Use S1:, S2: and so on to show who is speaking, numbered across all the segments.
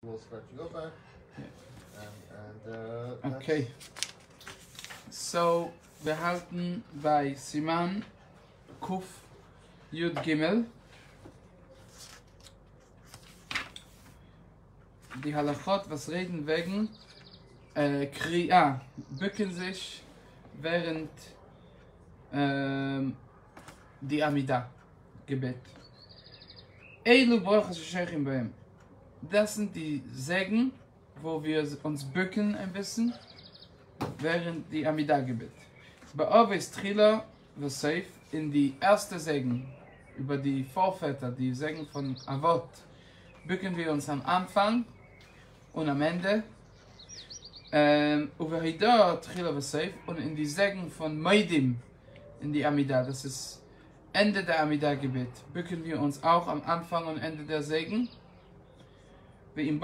S1: little stretching over.
S2: Okay. So, wir halten bei Siman Kuf Yud Gimel. Die Halachot, was reden wegen Kriya, bücken sich während die Amida Gebet. Eilu Baruch Shechim Beim. Das sind die Segen, wo wir uns bücken ein bisschen während die Amida Gebet. Bei Oves Trila V'Seif in die erste Segen über die Vorväter, die Segen von Avot, bücken wir uns am Anfang und am Ende. Über Hida Trila V'Seif und in die Segen von Moedim in die Amida, das ist Ende der Amida Gebet, bücken wir uns auch am Anfang und Ende der Segen. Und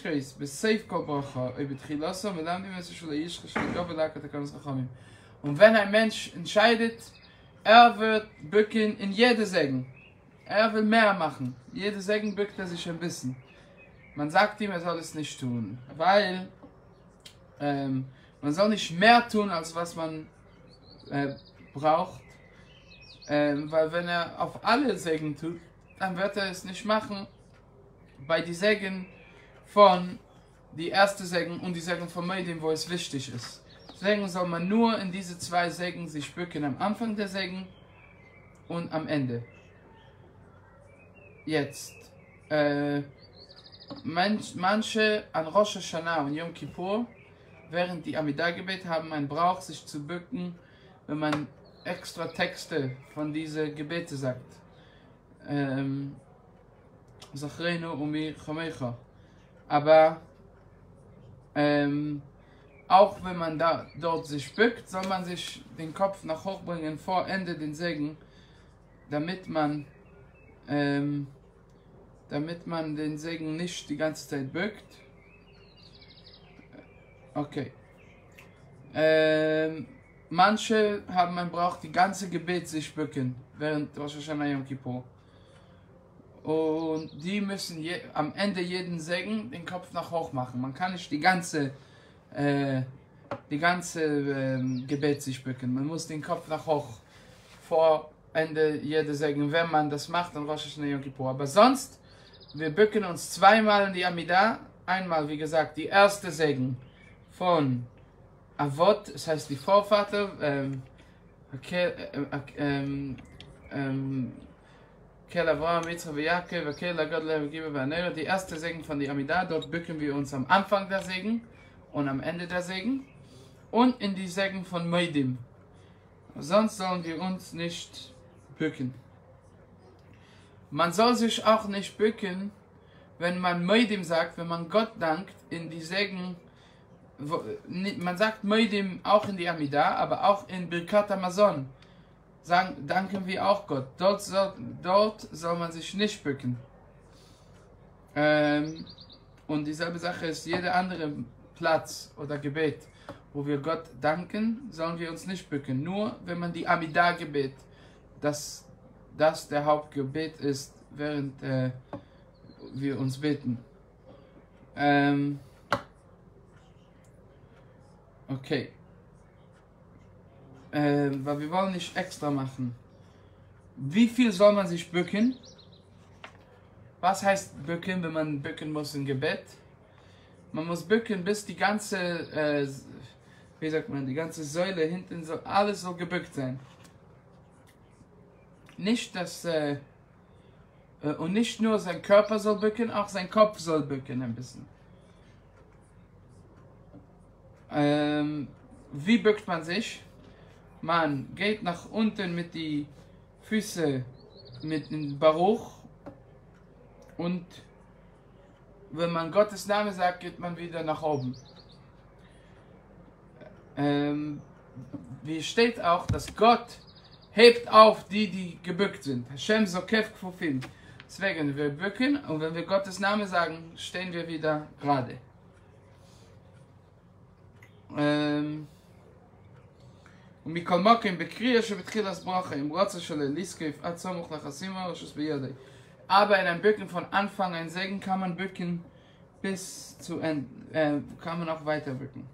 S2: wenn ein Mensch entscheidet, er wird bücken in jede Segen. Er will mehr machen. Jede Segen bückt er sich ein bisschen. Man sagt ihm, er soll es nicht tun, weil man soll nicht mehr tun, als was man braucht. Weil wenn er auf alle Segen tut, dann wird er es nicht machen bei die Segen von die erste Segen und die Segen von Moedim, wo es wichtig ist. Deswegen soll man nur in diese zwei Segen sich bücken, am Anfang der Segen und am Ende. Jetzt, manche an Rosh Hashanah und Yom Kippur während die Amida Gebet haben einen Brauch, sich zu bücken, wenn man extra Texte von diesen Gebete sagt. Zachrenu umi chamecha. Aber auch wenn man dort sich bückt, soll man sich den Kopf nach hoch bringen vor Ende den Segen, damit man den Segen nicht die ganze Zeit bückt. Okay. Manche haben einen Brauch, die ganze Gebet sich bücken während Rosh Hashanah Yom Kippur. Und die müssen am Ende jeden Segen den Kopf nach hoch machen. Man kann nicht die ganze Gebet sich bücken. Man muss den Kopf nach hoch vor Ende jeder Segen, wenn man das macht, dann Rosh Hashanah Yom Kippur. Aber sonst, wir bücken uns zweimal in die Amida. Einmal, wie gesagt, die erste Segen von Avot, das heißt die Vorvater, die erste Segen von die Amida, dort bücken wir uns am Anfang der Segen und am Ende der Segen und in die Segen von Moedim. Sonst sollen wir uns nicht bücken. Man soll sich auch nicht bücken, wenn man Moedim sagt, wenn man Gott dankt, in die Segen. Man sagt Moedim auch in die Amida, aber auch in Birkat Hamazon danken wir auch Gott. Dort soll man sich nicht bücken. Und dieselbe Sache ist jeder andere Platz oder Gebet, wo wir Gott danken, sollen wir uns nicht bücken. Nur wenn man die Amida Gebet, das der Hauptgebet ist, während wir uns beten. Okay. Weil wir wollen nicht extra machen. Wie viel soll man sich bücken? Was heißt bücken, wenn man bücken muss im Gebet? Man muss bücken, bis die ganze, wie sagt man, die ganze Säule hinten, alles soll gebückt sein. Nicht, dass, und nicht nur sein Körper soll bücken, auch sein Kopf soll bücken ein bisschen. Wie bückt man sich? Man geht nach unten mit die Füße mit dem Baruch und wenn man Gottes Name sagt, geht man wieder nach oben. Wie steht auch, dass Gott hebt auf die gebückt sind. Hashem zokef kfufim. Deswegen wir bücken und wenn wir Gottes Name sagen, stehen wir wieder gerade. ומכל מקום בקריאה שבתחילת ברכה עם רוצה של ליסקף עד סמוך לחסימה רשוס בידי. Aber in einem Bücken von Anfang ein Segen kann man bücken bis zu Ende, kann man auch weiter bücken.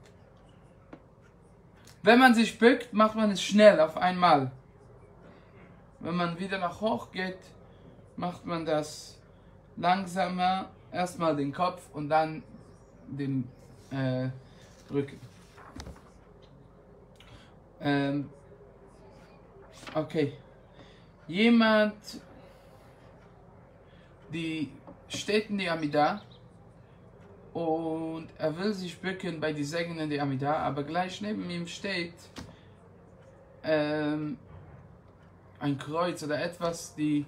S2: Wenn man sich bückt, macht man es schnell auf einmal. Wenn man wieder nach hoch geht, macht man das langsamer. Erstmal den Kopf und dann den Rücken. Okay. Jemand, die steht in die Amida und er will sich bücken bei die Segen in die Amida, aber gleich neben ihm steht ein Kreuz oder etwas, die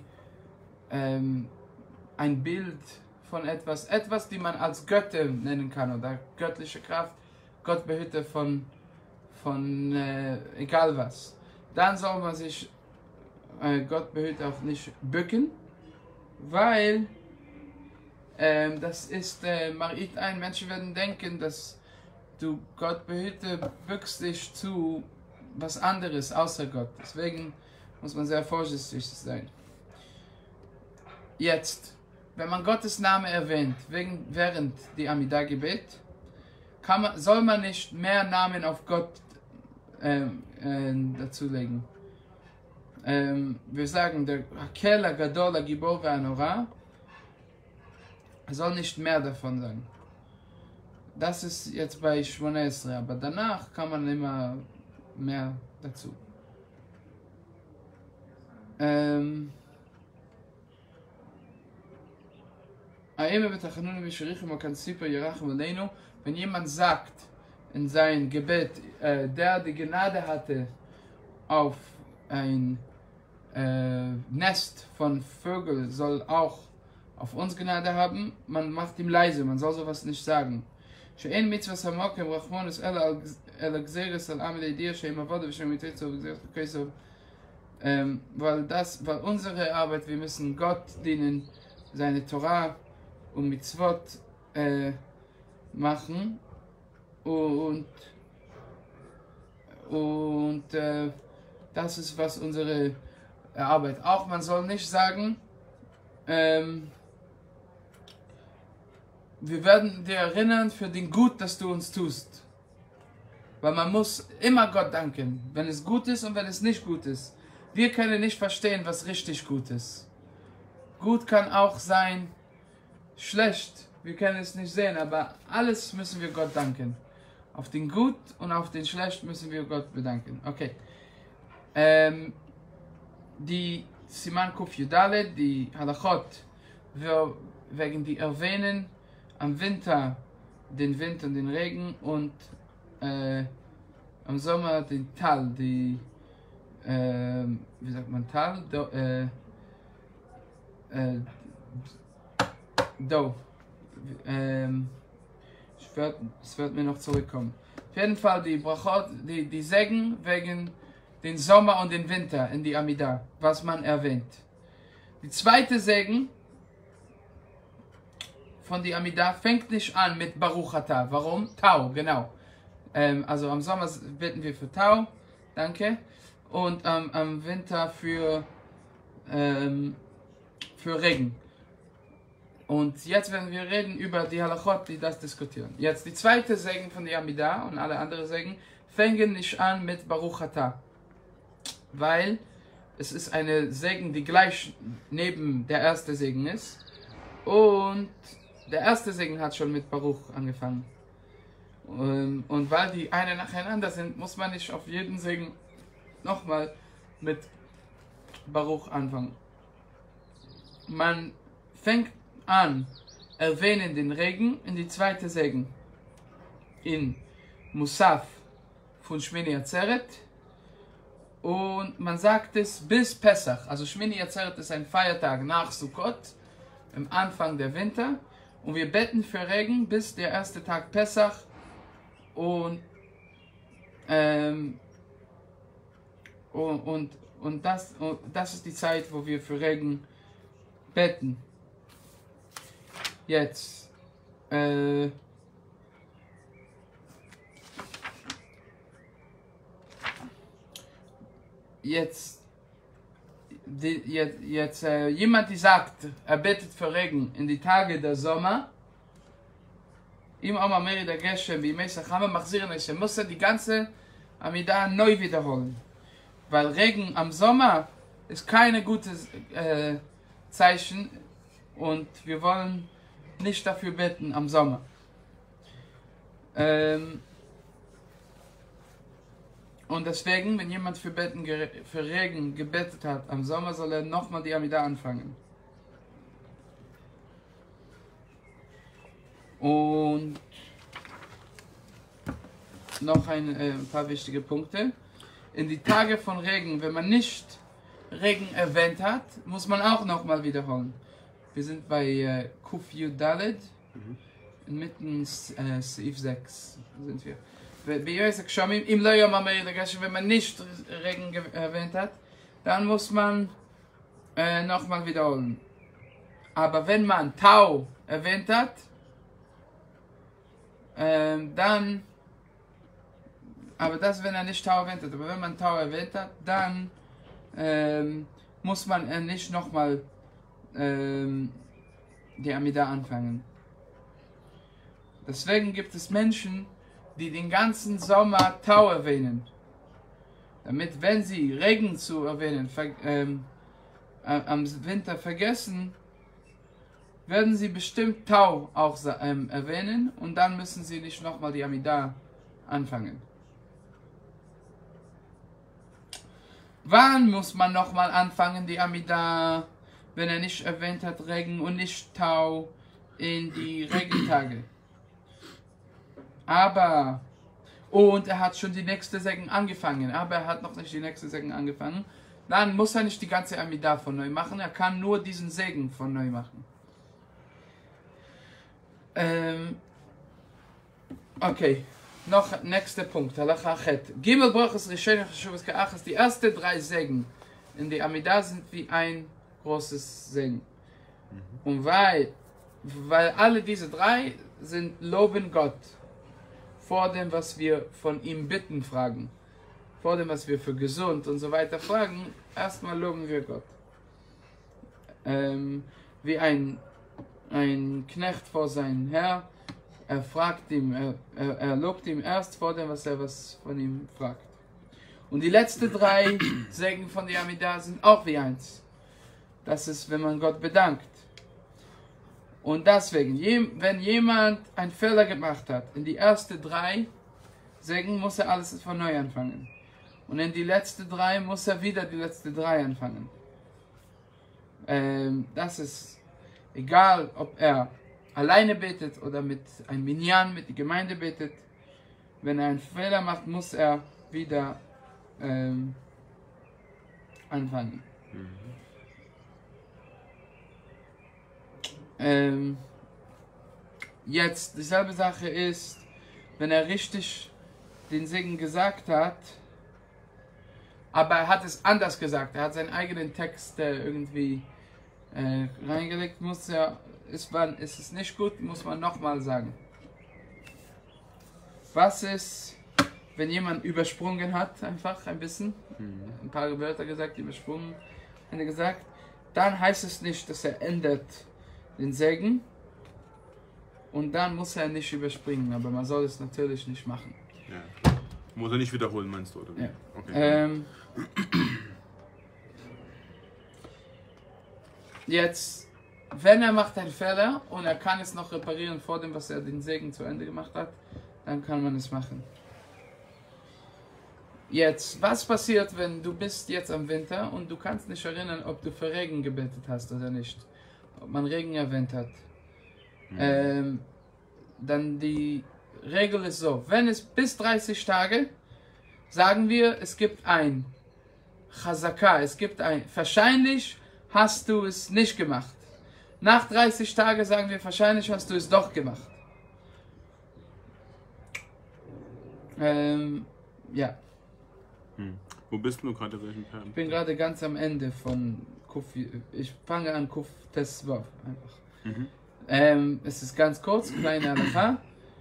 S2: ein Bild von etwas, die man als Götter nennen kann oder göttliche Kraft, Gott behüte von egal was. Dann soll man sich Gott behüte auch nicht bücken, weil das ist Marit ein. Menschen werden denken, dass du Gott behüte bückst dich zu was anderes außer Gott. Deswegen muss man sehr vorsichtig sein. Jetzt, wenn man Gottes Name erwähnt, während die Amida-Gebet, soll man nicht mehr Namen auf Gott dazulegen. Wir sagen, der Hakel, Gadol, Gibor, Anora, soll nicht mehr davon sagen. Das ist jetzt bei Shmona Esrei, aber danach kann man immer mehr dazu. Wenn jemand sagt in seinem Gebet, der die Gnade hatte, auf ein Nest von Vögeln soll auch auf uns Gnade haben, man macht ihm leise, man soll sowas nicht sagen. Weil unsere Arbeit, wir müssen Gott dienen, seine Torah und Mitzvot machen und das ist was unsere Arbeit. Auch man soll nicht sagen, wir werden dir erinnern für den Gut, das du uns tust. Weil man muss immer Gott danken, wenn es gut ist und wenn es nicht gut ist. Wir können nicht verstehen, was richtig gut ist. Gut kann auch sein schlecht. Wir können es nicht sehen, aber alles müssen wir Gott danken. Auf den Gut und auf den Schlecht müssen wir Gott bedanken. Okay. Die Siman Kuf Yudale, die Halachot, wegen die erwähnen am Winter den Wind und den Regen und am Sommer den Tal, wie sagt man Tal? Es wird mir noch zurückkommen. Auf jeden Fall die Brachot, die Segen wegen den Sommer und den Winter in die Amida, was man erwähnt. Die zweite Segen von die Amida fängt nicht an mit Baruch Atah. Warum? Tau, genau. Also am Sommer beten wir für Tau, danke. Und am Winter für Regen. Und jetzt werden wir reden über die Halachot, die das diskutieren. Jetzt die zweite Segen von der Amida und alle anderen Segen fängen nicht an mit Baruch Atah. Weil es ist eine Segen, die gleich neben der erste Segen ist. Und der erste Segen hat schon mit Baruch angefangen. Und weil die eine nacheinander sind, muss man nicht auf jeden Segen nochmal mit Baruch anfangen. Man fängt an, erwähnen den Regen in die zweite Segen. In Musaf von Shmini Atzeret. Und man sagt es bis Pesach. Also Shmini Atzeret ist ein Feiertag nach Sukkot, am Anfang der Winter. Und wir beten für Regen bis der erste Tag Pesach. Und das ist die Zeit, wo wir für Regen beten. Jetzt jemand, die sagt, er betet für Regen in die Tage der Sommer, Im Oma Meri der Geshem, wie Mesa Chama Machzirin ist, muss die ganze Amida neu wiederholen. Weil Regen am Sommer ist keine gute Zeichen und wir wollen nicht dafür beten am Sommer. Und deswegen, wenn jemand für Regen gebetet hat am Sommer, soll er nochmal die Amida anfangen. Und noch ein paar wichtige Punkte. In die Tage von Regen, wenn man nicht Regen erwähnt hat, muss man auch nochmal wiederholen. Wir sind bei Kuf Yud Daled, inmitten Seif 6 sind wir. Wenn man nicht Regen erwähnt hat, dann muss man nochmal wiederholen. Aber wenn man Tau erwähnt hat, dann, aber das, wenn er nicht Tau erwähnt hat, aber wenn man Tau erwähnt hat, dann muss man nicht nochmal die Amida anfangen. Deswegen gibt es Menschen, die den ganzen Sommer Tau erwähnen. Damit, wenn sie Regen zu erwähnen, am Winter vergessen, werden sie bestimmt Tau auch erwähnen und dann müssen sie nicht nochmal die Amida anfangen. Wann muss man nochmal anfangen die Amida, wenn er nicht erwähnt hat Regen und nicht Tau in die Regentage? Aber, und er hat schon die nächste Segen angefangen, aber er hat noch nicht die nächste Segen angefangen, dann muss er nicht die ganze Amida von neu machen, er kann nur diesen Segen von neu machen. Okay, noch nächster Punkt, Halacha Chet. Gimel Brachos Rishon Chashuvas Ka'achas, die ersten 3 Segen in der Amida sind wie ein großes Segen. Und weil alle diese 3 sind loben Gott vor dem, was wir von ihm bitten, fragen. Vor dem, was wir für gesund und so weiter fragen, erstmal loben wir Gott. Wie ein Knecht vor seinem Herr, er fragt ihm, er lobt ihm erst vor dem, was er von ihm fragt. Und die letzten 3 Segen von der Amida sind auch wie eins. Das ist, wenn man Gott bedankt. Und deswegen, wenn jemand einen Fehler gemacht hat, in die ersten 3 Segen muss er alles von neu anfangen. Und in die letzten 3 muss er wieder die letzten 3 anfangen. Das ist egal, ob er alleine betet oder mit einem Minyan, mit der Gemeinde betet. Wenn er einen Fehler macht, muss er wieder anfangen. Jetzt, dieselbe Sache ist, wenn er richtig den Segen gesagt hat, aber er hat es anders gesagt, er hat seinen eigenen Text irgendwie reingelegt, muss er, ist es nicht gut, muss man nochmal sagen. Was ist, wenn jemand übersprungen hat, einfach ein bisschen, ein paar Wörter gesagt, übersprungen, gesagt, dann heißt es nicht, dass er ändert den Segen und dann muss er nicht überspringen, aber man soll es natürlich nicht machen.
S1: Ja. Muss er nicht wiederholen, meinst du, oder wie?
S2: Ja.
S1: Okay.
S2: Jetzt, wenn er macht einen Fehler und er kann es noch reparieren vor dem, was er den Segen zu Ende gemacht hat, dann kann man es machen. Jetzt, was passiert, wenn du bist jetzt am Winter und du kannst nicht erinnern, ob du für Regen gebetet hast oder nicht? Ob man Regen erwähnt hat. Dann die Regel ist so, wenn es bis 30 Tage, sagen wir, es gibt ein Chazaka, es gibt ein, wahrscheinlich hast du es nicht gemacht. Nach 30 Tagen sagen wir, wahrscheinlich hast du es doch gemacht. Ja.
S1: Wo bist du gerade? Welchen Perm?
S2: Ich bin gerade ganz am Ende von Kuf. Ich fange an Kuf Tesvav einfach. Es ist ganz kurz, kleine Halacha.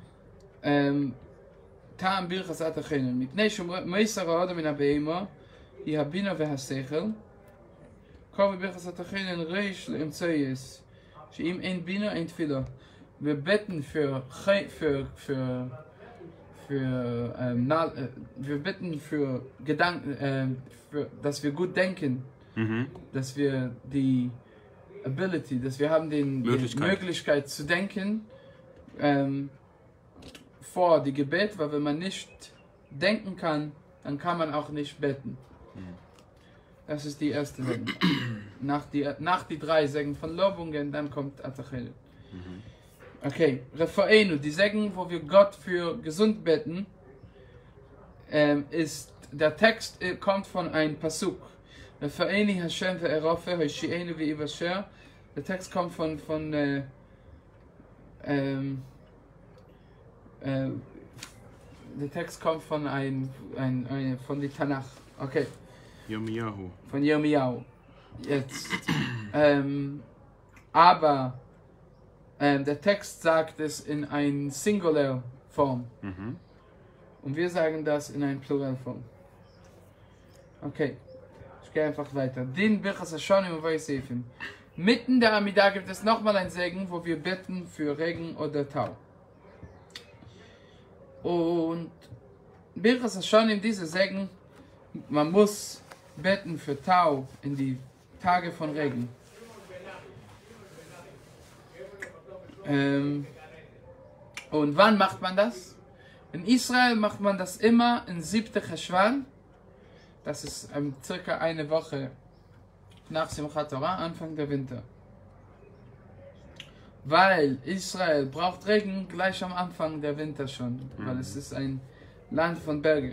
S2: Ta'am birchas atachenu. Mipnei shemoisar ha'adam min ha'be'ema hi habina ve'hasechel. Kol birchas atachenu reish le'emtzayis she'im ein bina ein tefila. wir beten wir bitten für Gedanken, dass wir gut denken, dass wir die Ability, dass wir haben die Möglichkeit zu denken vor die Gebet, weil wenn man nicht denken kann, dann kann man auch nicht beten. Das ist die erste Segen. Nach die 3 Segen von Lobungen, dann kommt Atachel. Okay, Refaenu, die Segen, wo wir Gott für gesund beten, ist, der Text kommt von einem Pasuk. Refaeni Hashem ve'erofe, hoishienu ve'ivasher. Der Text kommt von der Text kommt von von der Tanach. Okay.
S1: Yirmiyahu.
S2: Von Yirmiyahu. Jetzt. Aber der Text sagt es in einer Singular Form. Und wir sagen das in einer Plural Form. Okay. Ich gehe einfach weiter. Din Birchas Hashonim und Vaisefim. Mitten der Amidah gibt es nochmal ein Segen, wo wir beten für Regen oder Tau. Und Birchas Hashonim, diese Segen, man muss beten für Tau in die Tage von Regen. Und wann macht man das? In Israel macht man das immer in 7. Cheshvan. Das ist circa eine Woche nach Simchat Torah, Anfang der Winter. Weil Israel braucht Regen gleich am Anfang der Winter schon, weil es ist ein Land von Bergen.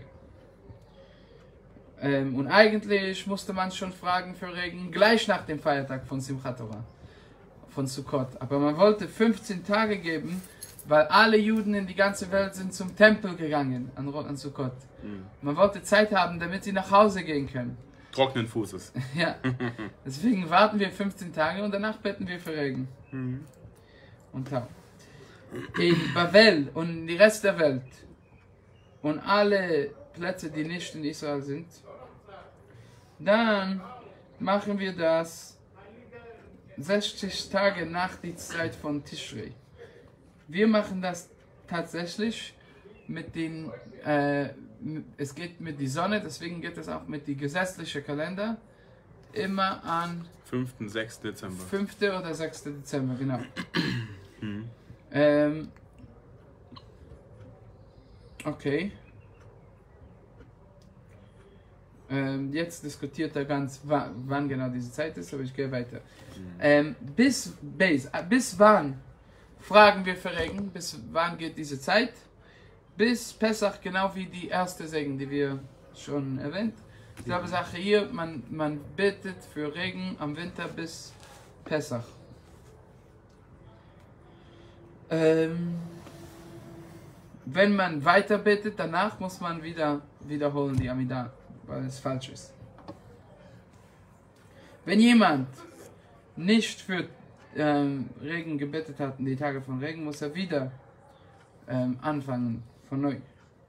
S2: Und eigentlich musste man schon fragen für Regen gleich nach dem Feiertag von Simchat Torah, von Sukkot. Aber man wollte 15 Tage geben, weil alle Juden in die ganze Welt sind zum Tempel gegangen an Sukkot. Man wollte Zeit haben, damit sie nach Hause gehen können.
S1: Trockenen Fußes.
S2: Ja, deswegen warten wir 15 Tage und danach beten wir für Regen. Und Tau. In Bavel und in die Rest der Welt und alle Plätze, die nicht in Israel sind, dann machen wir das 60 Tage nach der Zeit von Tishrei. Wir machen das tatsächlich mit den, es geht mit die Sonne, deswegen geht es auch mit die gesetzliche Kalender, immer an
S1: 5. 6. Dezember.
S2: 5. oder 6. Dezember, genau. Okay. Jetzt diskutiert er ganz, wann genau diese Zeit ist, aber ich gehe weiter. Bis wann fragen wir für Regen? Bis wann geht diese Zeit? Bis Pessach, genau wie die erste Segen, die wir schon erwähnt. Ich glaube, Sache hier, man betet für Regen am Winter bis Pessach. Wenn man weiter betet, danach muss man wiederholen die Amidah, weil es falsch ist. Wenn jemand nicht für Regen gebetet hat in die Tage von Regen, muss er wieder anfangen von neu.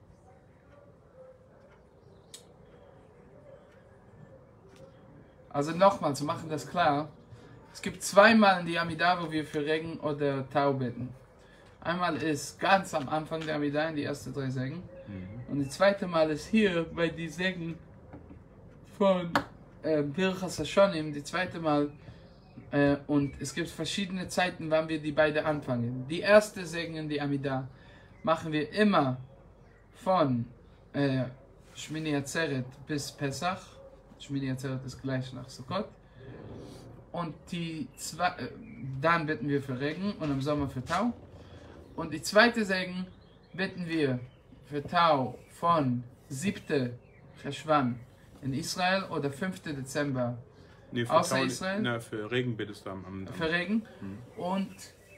S2: Also nochmal, zu machen das klar, es gibt zweimal in die Amidah, wo wir für Regen oder Tau beten. Einmal ist ganz am Anfang der Amidah, in die ersten 3 Segen. Und das zweite Mal ist hier bei die Segen von Birchas Hashonim, die zweite Mal. Und es gibt verschiedene Zeiten, wann wir die beide anfangen. Die erste Segen in die Amidah machen wir immer von Shmini Atzeret bis Pesach. Shmini Atzeret ist gleich nach Sukkot. Und dann beten wir für Regen und im Sommer für Tau. Und die zweite Segen beten wir für Tau von 7. Cheshvan in Israel oder 5. Dezember außer Tau, Israel.
S1: Na, für Regen betest du am
S2: für Regen. Und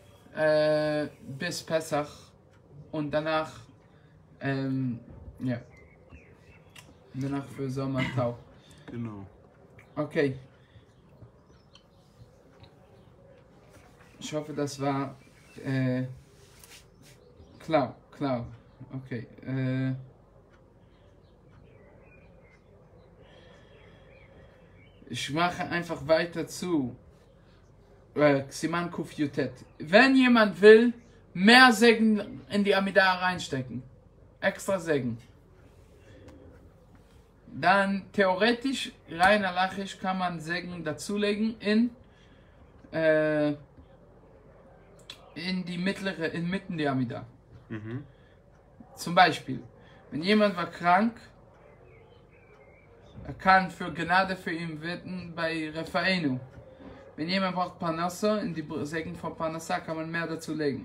S2: bis Pesach und danach danach für Sommer Tau.
S1: Genau.
S2: Okay. Ich hoffe, das war klar. Okay. Ich mache einfach weiter zu Siman Kuf Yutet. Wenn jemand will, mehr Segen in die Amida reinstecken. Extra Segen. Dann theoretisch, rein halachisch, kann man Segen dazulegen in die mittlere, inmitten der Amida.
S1: Mhm.
S2: Zum Beispiel, wenn jemand war krank, er kann für Gnade für ihn bitten bei Refa'enu. Wenn jemand braucht Parnassa, in die Segen von Parnassa kann man mehr dazu legen.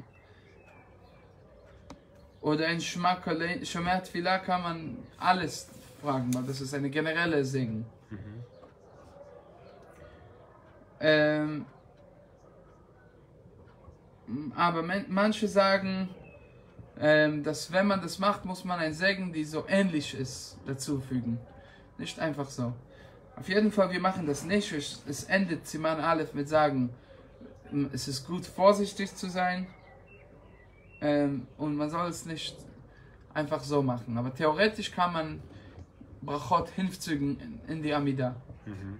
S2: Oder in Shomer Tfilah kann man alles fragen, weil das ist eine generelle Segen. Mhm. Aber manche sagen, dass wenn man das macht, muss man ein Segen, die so ähnlich ist, dazufügen. Nicht einfach so. Auf jeden Fall, wir machen das nicht. Es endet Siman Aleph mit sagen, es ist gut, vorsichtig zu sein. Und man soll es nicht einfach so machen. Aber theoretisch kann man Brachot hinzufügen in die Amida. Mhm.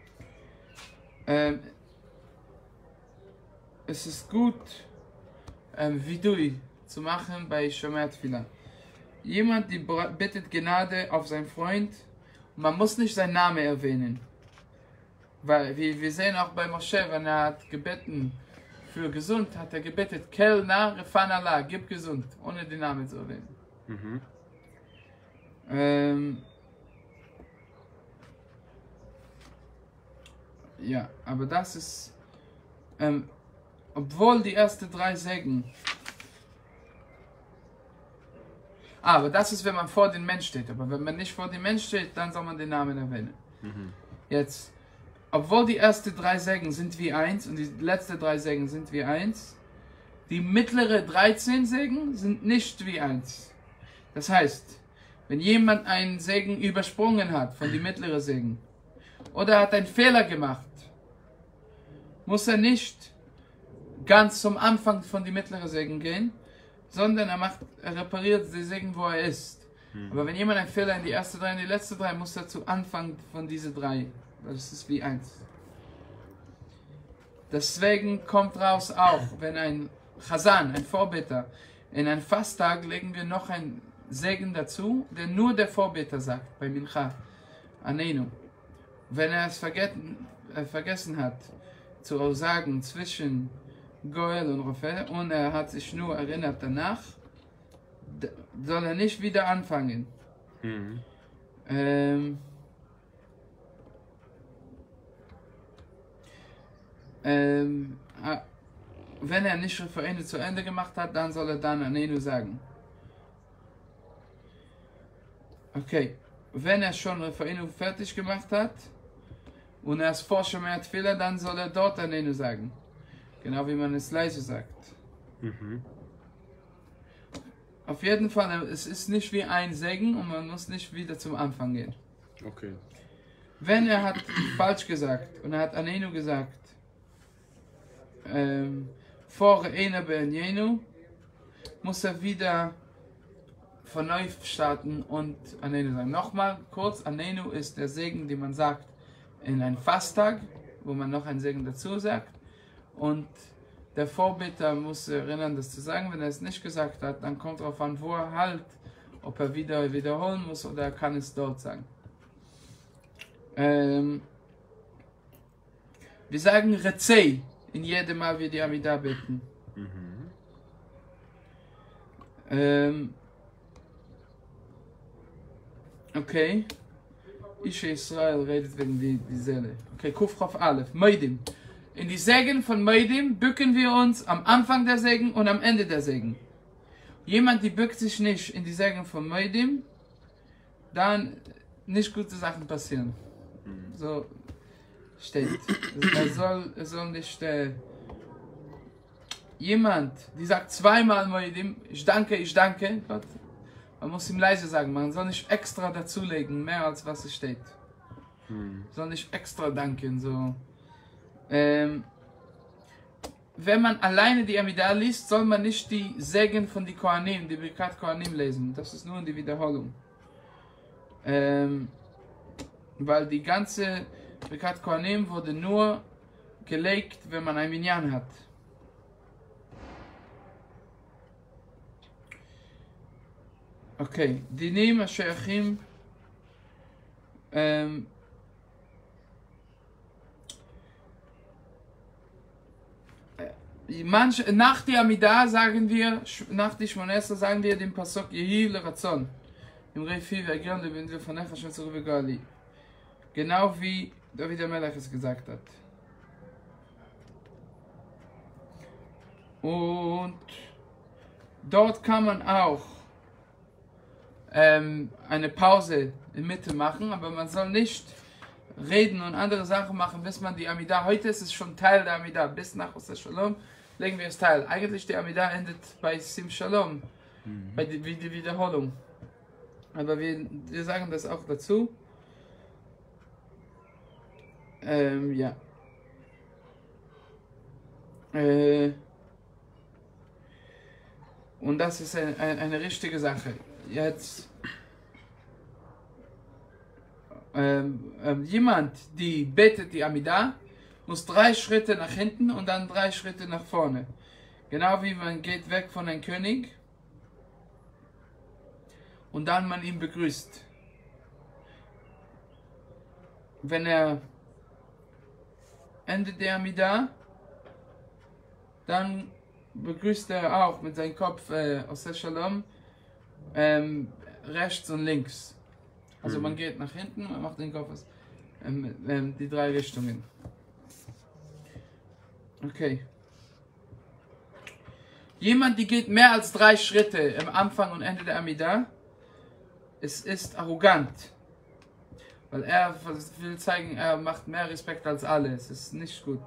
S2: Es ist gut, Vidui zu machen bei Shomer Tfilah. Jemand, die bittet Gnade auf seinen Freund, man muss nicht seinen Namen erwähnen. Weil wir sehen auch bei Moshe, wenn er hat gebeten für gesund, hat er gebetet, Kel na refan Allah, gib gesund, ohne den Namen zu erwähnen. Mhm. Ja, aber das ist, obwohl die ersten 3 Segen, aber das ist, wenn man vor dem Mensch steht, aber wenn man nicht vor dem Mensch steht, dann soll man den Namen erwähnen. Mhm. Jetzt, obwohl die ersten 3 Segen sind wie 1 und die letzten 3 Segen sind wie 1, die mittleren 13 Segen sind nicht wie 1. Das heißt, wenn jemand einen Segen übersprungen hat von den mittleren Segen oder hat einen Fehler gemacht, muss er nicht ganz zum Anfang von den mittleren Segen gehen, sondern er repariert den Segen, wo er ist. Aber wenn jemand einen Fehler in die ersten 3 und die letzten 3, muss er zu Anfang von diesen 3. Das ist wie 1. Deswegen kommt raus auch, wenn ein Chazan, ein Vorbeter, in einen Fasttag legen wir noch einen Segen dazu, der nur der Vorbeter sagt, bei Mincha, Anenu. Wenn er es vergessen hat, zu sagen zwischen Goel und Rofel und er hat sich nur erinnert danach, soll er nicht wieder anfangen. Mhm. Wenn er nicht Refa'enu zu Ende gemacht hat, dann soll er dann Anenu sagen. Okay, wenn er schon Refa'enu fertig gemacht hat und er ist vor Shomer Tfilah, dann soll er dort Anenu sagen. Genau wie man es leise sagt. Mhm. Auf jeden Fall, es ist nicht wie ein Segen und man muss nicht wieder zum Anfang gehen.
S1: Okay.
S2: Wenn er hat falsch gesagt und er hat Anenu gesagt, vor Eina Be'anyenu, muss er wieder von neu starten und Anenu sagen. Nochmal kurz, Anenu ist der Segen, den man sagt in einem Fasttag, wo man noch einen Segen dazu sagt. Und der Vorbeter muss erinnern, das zu sagen. Wenn er es nicht gesagt hat, dann kommt darauf an, wo er halt, ob er wiederholen muss oder er kann es dort sagen. Wir sagen Rezei in jedem Mal, wir die Amida beten. Mhm. Okay. Ische Israel redet wegen die Seele. Okay, Kufraf Aleph, Moedim. In die Segen von Moedim bücken wir uns am Anfang der Segen und am Ende der Segen. Jemand, die bückt sich nicht in die Segen von Moedim, dann nicht gute Sachen passieren. So steht. Er soll nicht... jemand, die sagt zweimal Moedim, ich danke Gott, man muss ihm leise sagen, man soll nicht extra dazulegen, mehr als was es steht. Soll nicht extra danken, so. Wenn man alleine die Amida liest, soll man nicht die Segen von die Kohanim, die Birkat Kohanim lesen. Das ist nur die Wiederholung. Weil die ganze Birkat Kohanim wurde nur gelegt, wenn man ein Minyan hat. Okay, Dinim Ashayachim nach der Amidah sagen wir, nach die Shmonesa sagen wir den Pasuk Yehi Leratzon. Im Refi Ve'agion Lebindle von Necha Shemzuru Vegali. Genau wie David Melech es gesagt hat. Und dort kann man auch eine Pause in Mitte machen, aber man soll nicht reden und andere Sachen machen, bis man die Amidah, heute ist es schon Teil der Amidah, bis nach Oseh Shalom legen wir es teil. Eigentlich die Amidah endet bei Sim Shalom, bei die Wiederholung. Aber wir sagen das auch dazu. Ja. Und das ist eine richtige Sache. Jetzt jemand, die betet die Amidah, muss 3 Schritte nach hinten und dann 3 Schritte nach vorne. Genau wie man geht weg von einem König und dann man ihn begrüßt. Wenn er endet der Amidah, dann begrüßt er auch mit seinem Kopf Oseh Shalom rechts und links. Also man geht nach hinten und macht den Kopf die 3 Richtungen. Okay. Jemand, die geht mehr als 3 Schritte im Anfang und Ende der Amidah, ist arrogant. Weil er will zeigen, er macht mehr Respekt als alle. Es ist nicht gut.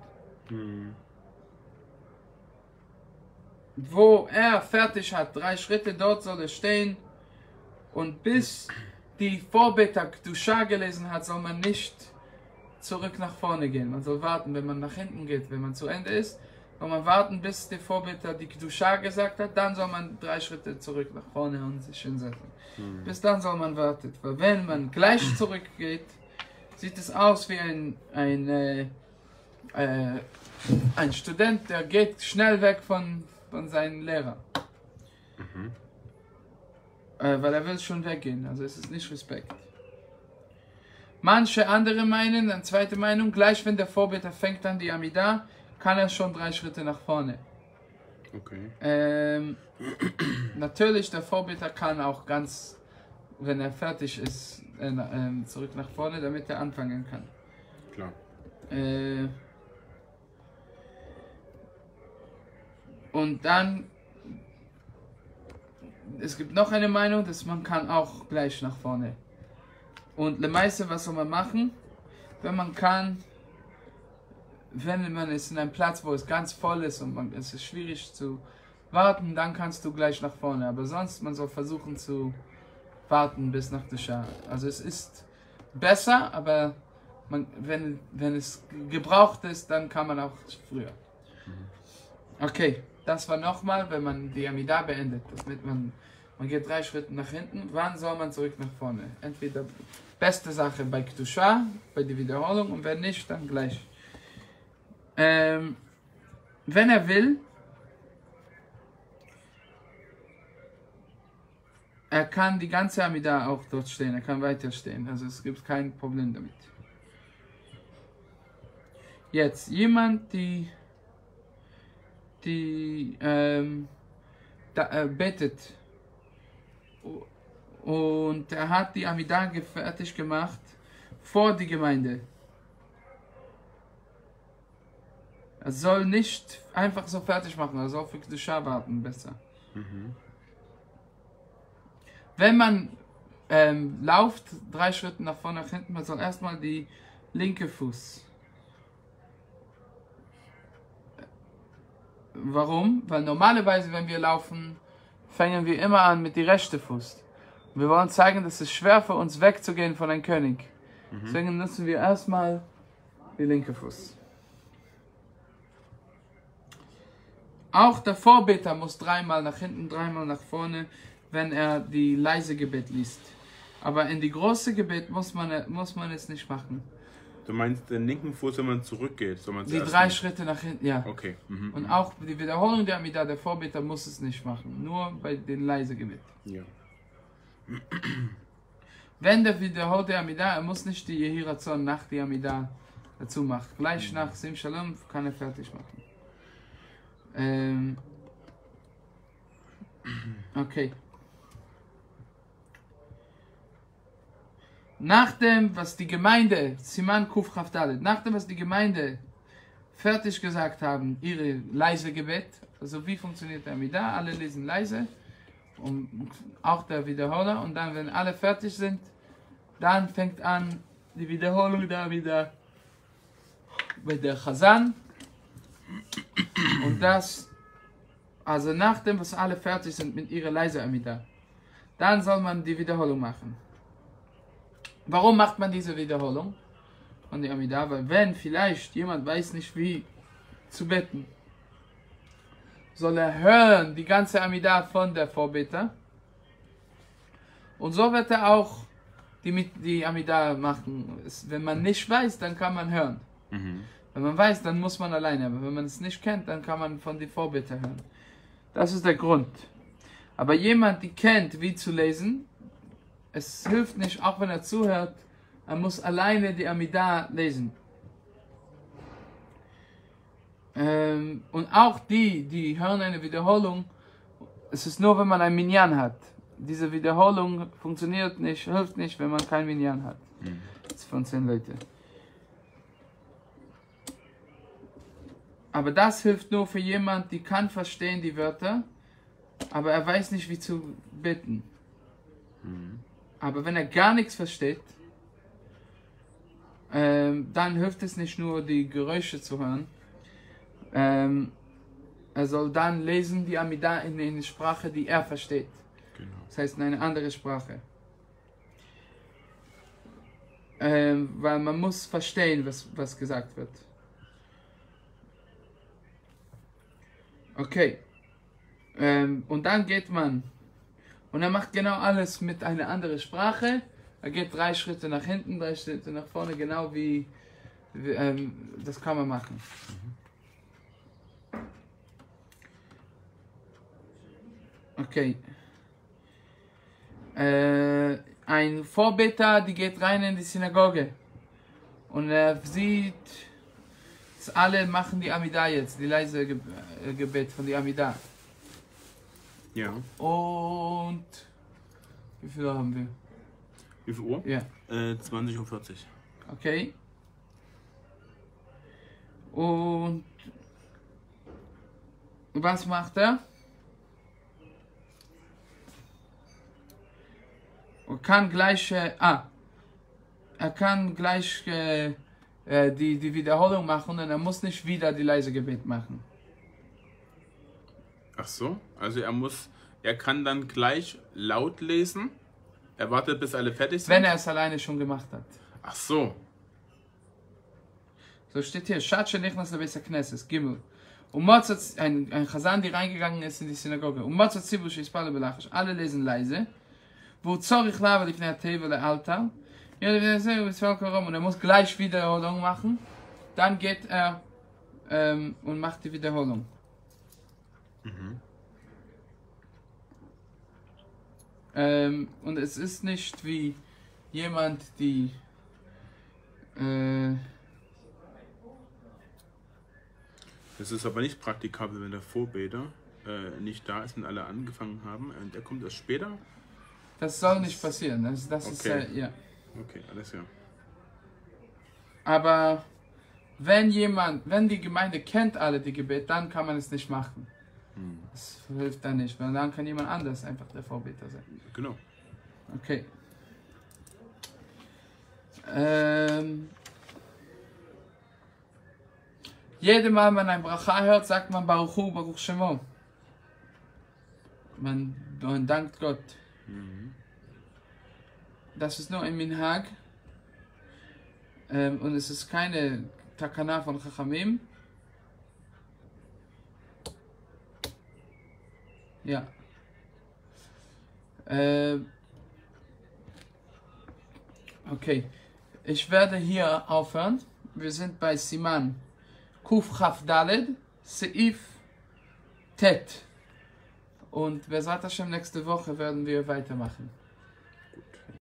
S2: Wo er fertig hat, 3 Schritte, dort soll er stehen. Und bis die Vorbeter Kedusha gelesen hat, soll man nicht zurück nach vorne gehen. Man soll warten, wenn man nach hinten geht. Wenn man zu Ende ist, soll man warten, bis der Vorbeter die Kedusha gesagt hat. Dann soll man 3 Schritte zurück nach vorne und sich hinsetzen. Bis dann soll man warten. Weil wenn man gleich zurückgeht, sieht es aus wie ein Student, der geht schnell weg von seinem Lehrer. Weil er will schon weggehen, also es ist nicht Respekt. Manche andere meinen, eine zweite Meinung, gleich wenn der Vorbeter fängt an die Amidah, kann er schon 3 Schritte nach vorne.
S1: Okay.
S2: Natürlich, der Vorbeter kann auch ganz, wenn er fertig ist, zurück nach vorne, damit er anfangen kann.
S1: Klar.
S2: Und dann, es gibt noch eine Meinung, dass man kann auch gleich nach vorne. Und meiste, was soll man machen? Wenn man kann, wenn man ist in einem Platz, wo es ganz voll ist und es ist schwierig zu warten, dann kannst du gleich nach vorne. Aber sonst, man soll versuchen zu warten bis nach der Schah. Also es ist besser, aber wenn es gebraucht ist, dann kann man auch früher. Okay, das war nochmal, wenn man die Amidah beendet. Man geht 3 Schritte nach hinten. Wann soll man zurück nach vorne? Entweder beste Sache bei Kedusha, bei der Wiederholung, und wenn nicht, dann gleich. Wenn er will, er kann die ganze Amidah auch dort stehen, er kann weiter stehen, also es gibt kein Problem damit. Jetzt, jemand, die betet und er hat die Amidah fertig gemacht vor die Gemeinde. Er soll nicht einfach so fertig machen, er soll für Kedusha warten, besser. Wenn man läuft 3 Schritte nach vorne, nach hinten, man soll erstmal die linke Fuß. Warum? Weil normalerweise, wenn wir laufen, fangen wir immer an mit dem rechten Fuß. Wir wollen zeigen, dass es schwer für uns wegzugehen von einem König. Deswegen nutzen wir erstmal die linke Fuß. Auch der Vorbeter muss 3-mal nach hinten, 3-mal nach vorne, wenn er die leise Gebet liest. Aber in die große Gebet muss man es nicht machen.
S1: Du meinst den linken Fuß, wenn man zurückgeht? Soll man
S2: die 3 Schritte nach hinten, ja.
S1: Okay.
S2: Und auch die Wiederholung der Amidah, der Vorbeter muss es nicht machen. Nur bei den leise Gebet.
S1: Ja.
S2: Wenn der wiederholte Amida, er muss nicht die Yehirazon nach die Amida dazu machen. Gleich nach Sim Shalom kann er fertig machen. Okay. Nachdem, was die Gemeinde, Siman Kuf Chafdalet, nachdem, was die Gemeinde fertig gesagt haben, ihre leise Gebet, also wie funktioniert der Amida, alle lesen leise, und auch der Wiederholer, und dann, wenn alle fertig sind, dann fängt an die Wiederholung da wieder bei der Chazan, und das, also nachdem, was alle fertig sind mit ihrer leise Amida, dann soll man die Wiederholung machen. Warum macht man diese Wiederholung von der Amida? Weil wenn vielleicht jemand weiß nicht wie zu beten, soll er hören die ganze Amida von der Vorbeter. Und so wird er auch die Amida machen. Wenn man nicht weiß, dann kann man hören. Wenn man weiß, dann muss man alleine. Aber wenn man es nicht kennt, dann kann man von den Vorbeter hören. Das ist der Grund. Aber jemand, die kennt, wie zu lesen, es hilft nicht, auch wenn er zuhört, er muss alleine die Amida lesen. Und auch die hören eine Wiederholung, es ist nur, wenn man ein Minyan hat. Diese Wiederholung funktioniert nicht, hilft nicht, wenn man kein Minyan hat. Das ist von 10 Leuten. Aber das hilft nur für jemanden, die kann verstehen die Wörter, aber er weiß nicht, wie zu beten. Aber wenn er gar nichts versteht, dann hilft es nicht nur, die Geräusche zu hören. Er soll dann lesen die Amida in eine Sprache, die er versteht. Genau. Das heißt in eine andere Sprache. Weil man muss verstehen, was gesagt wird. Okay. Und dann geht man. Und er macht genau alles mit einer anderen Sprache. Er geht 3 Schritte nach hinten, 3 Schritte nach vorne, genau wie das kann man machen. Okay. Ein Vorbeter, die geht rein in die Synagoge. Und er sieht, dass alle machen die Amida jetzt, die leise Gebet von die Amida.
S1: Ja.
S2: Und wie viel Uhr haben wir?
S1: Wie viel Uhr?
S2: Ja.
S1: 20:40 Uhr.
S2: Okay. Und was macht er? Und kann gleich er kann gleich die Wiederholung machen und er muss nicht wieder die leise Gebet machen.
S1: Ach so, also er kann dann gleich laut lesen. Er wartet, bis alle fertig sind.
S2: Wenn er es alleine schon gemacht hat.
S1: Ach so.
S2: So steht hier, Shatsche Nichnas Lebes HaKnesses, Gimel. Und Mozart, ein Chazan, die reingegangen ist in die Synagoge. Und Mozart Zibush ist Pale Belachash. Alle lesen leise. Wo Zorich Lava die Fnei Teve le Altar. Und er muss gleich Wiederholung machen. Dann geht er und macht die Wiederholung. Und es ist nicht wie jemand, die
S1: Das ist aber nicht praktikabel, wenn der Vorbeter nicht da ist und alle angefangen haben. Und der kommt erst später.
S2: Das soll nicht passieren. Das
S1: Okay.
S2: ist ja.
S1: Okay, alles klar.
S2: Aber wenn die Gemeinde kennt alle die Gebet, dann kann man es nicht machen. Das hilft dann nicht, weil dann kann jemand anders einfach der Vorbeter sein.
S1: Genau.
S2: Okay. Jedes Mal, wenn man ein Bracha hört, sagt man Baruch Hu, Baruch Shemo. Man dankt Gott. Das ist nur ein Minhag. Und es ist keine Takana von Chachamim. Ja. Okay. Ich werde hier aufhören. Wir sind bei Siman Kuf Chaf Daled Seif Tet. Und Bezrat Hashem nächste Woche werden wir weitermachen.
S1: gut.